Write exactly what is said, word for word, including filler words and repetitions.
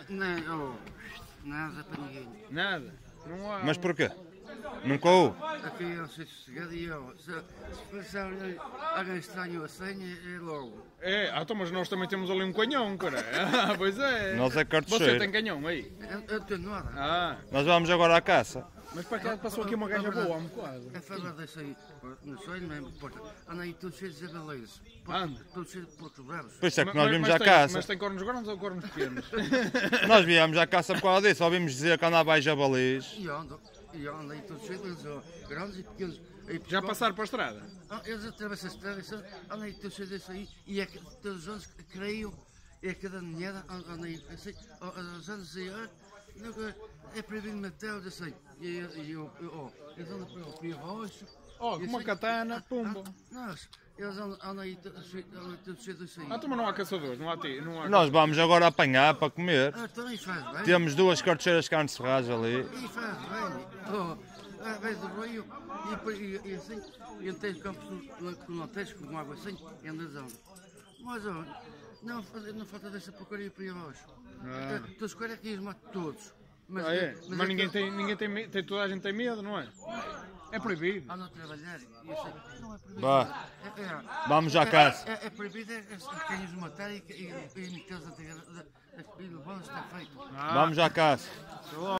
Não, oh, nada para ninguém. Nada? Não há... Mas porquê? Nunca houve? Aqui é um sítio sossegado e eu, se, se pensar alguém estranho a senha, é logo. É, ah, então, mas nós também temos ali um canhão, cara. Ah, pois é. Nós é Você cartucheiro. tem canhão aí? Eu, eu tenho nada. Ah, Nós vamos agora à caça. mas para cá passou aqui uma gaja boa, há um bocado. É falar desse aí, não sei, não me importa. Anda aí tudo cheio de jabaleiros. Anda. Tudo cheio de porcos bravos. Por isso é que nós Mas- vimos mas à tem- caça. Mas tem cornos grandes ou cornos pequenos? Nós viemos à caça por causa disso. Só vimos dizer que andava aí jabalis. E ando, e ando aí tudo cheio deles, ó, grandes e pequenos. Aí, Já pessoal- passaram para a estrada? Ah, eles atravessam a estrada, eles andam aí tudo cheio desse aí. E é que todos os anos, creio, é cada ninhada, andam aí, assim, ó, os anos aí, ah, não, é proibido matar, eu sei. E e eu, ó, eles andam para o Pio Roxo. Oh, com uma katana, pumba. Nossa, eles andam, andam aí tudo cheio andam aí tudo cheio disso aí. Ah, então, mas não há caçadores, não há ti, não há... Nós vamos agora apanhar para comer. Ah, também faz bem. Temos duas cartucheiras de carne serragem ali. E faz bem. Oh, ah, vez do rio e, depois- e, e assim, e tem campos que não tens com água assim, e andas onde. Mas, ó, não, não falta dessa porcaria para ir abaixo. Ah. Todos os caras aqui os mato todos. Mas, Ah, é? Mas, ninguém, aquele- tem, ninguém tem, me- tem, toda a gente tem medo, não é? É proibido. Andam a trabalhar e assim, não é proibido. Vá. É, é, Vamos à é- caça. É, é proibido é, é, quem os matar e, e, e, e metê-los a e levá-los está feito. Ah. Vamos à caça.